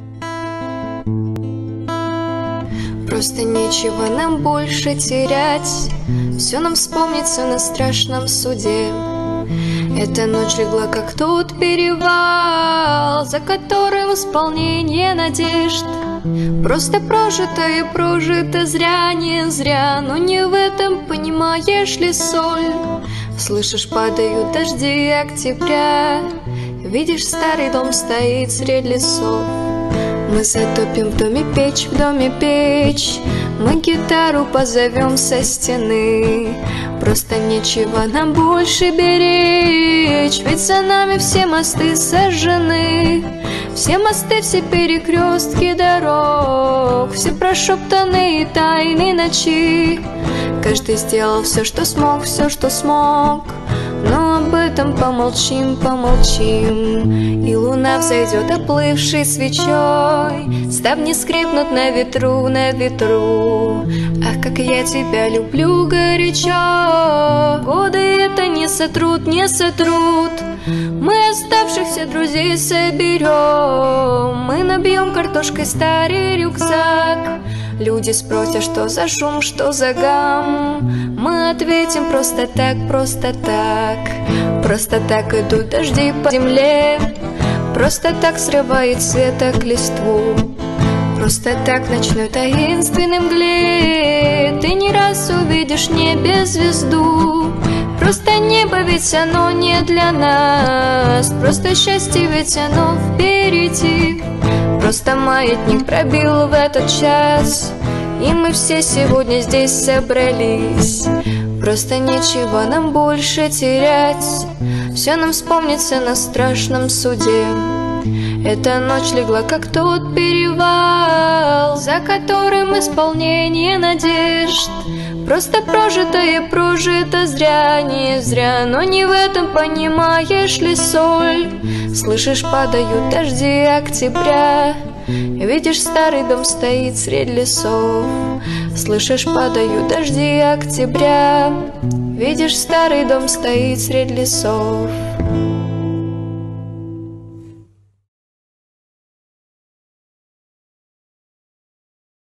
Просто нечего нам больше терять, все нам вспомнится на страшном суде. Эта ночь легла, как тот перевал, за которым исполнение надежд. Просто прожито и прожито зря, не зря, но не в этом, понимаешь ли, соль. Слышишь, падают дожди октября, видишь, старый дом стоит средь лесов. Мы затопим в доме печь, в доме печь, мы гитару позовем со стены. Просто нечего нам больше беречь, ведь за нами все мосты сожжены. Все мосты, все перекрестки дорог, все прошептанные тайны ночи. Каждый сделал все, что смог, все, что смог, но об этом помолчим, помолчим. И луна взойдет оплывшей свечой, ставни скрипнут на ветру, на ветру. Ах, как я тебя люблю горячо, годы это не сотрут, не сотрут. Мы оставшихся друзей соберем, мы набьем картошкой старый рюкзак. Люди спросят, что за шум, что за гам. Мы ответим просто так, просто так. Просто так идут дожди по земле, просто так срывает веток листву. Просто так в ночной таинственной мгле ты не раз увидишь в небе звезду. Просто небо ведь оно не для нас, просто счастье ведь оно впереди. Просто маятник пробил в этот час, и мы все сегодня здесь собрались. Просто нечего нам больше терять, все нам вспомнится на страшном суде. Эта ночь легла, как тот перевал, за которым исполнение надежд. Просто прожито и прожито зря, не зря, но не в этом, понимаешь ли, соль. Слышишь, падают дожди октября, видишь, старый дом стоит средь лесов. Слышишь, падают дожди октября, видишь, старый дом стоит средь лесов.